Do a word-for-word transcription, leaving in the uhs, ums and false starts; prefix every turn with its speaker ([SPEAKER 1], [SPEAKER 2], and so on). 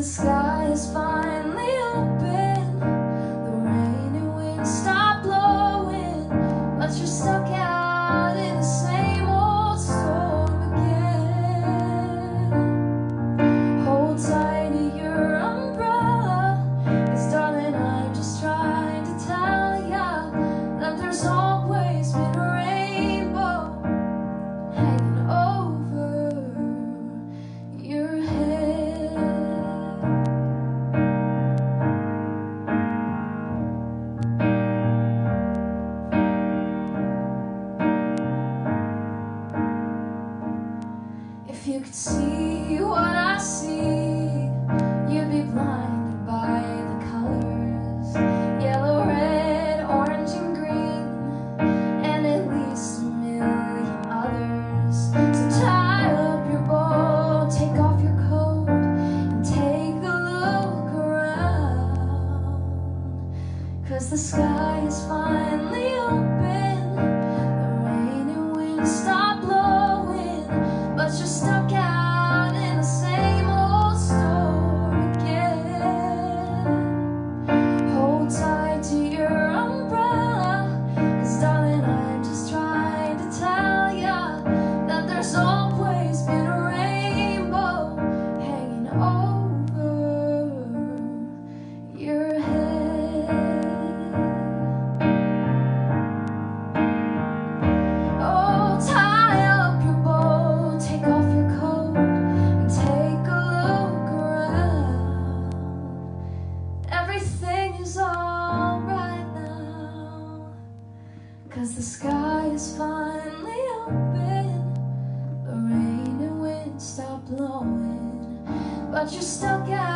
[SPEAKER 1] the sky is finally open, the rain and wind stop blowing, but you're stuck out in the same old storm again. Hold tight to your umbrella, 'cause darling, I'm just trying to tell ya that there's always been a rainbow hanging over your head. If you could see what I see, you'd be blinded by the colors, yellow, red, orange, and green, and at least a million others. So tie up your bow, take off your coat, and take a look around, 'cause the sky is finally open, the rain and wind stop blowing, but you're stuck out in the same old storm again. Hold tight to your umbrella, 'cause darling, I'm just trying to tell ya that there's always been a rainbow hanging over your head. Oh, tie up your bow, take off your coat, and take a look around. Everything is alright now, 'cause the sky is finally open, the rain and wind stop blowing, but you're stuck out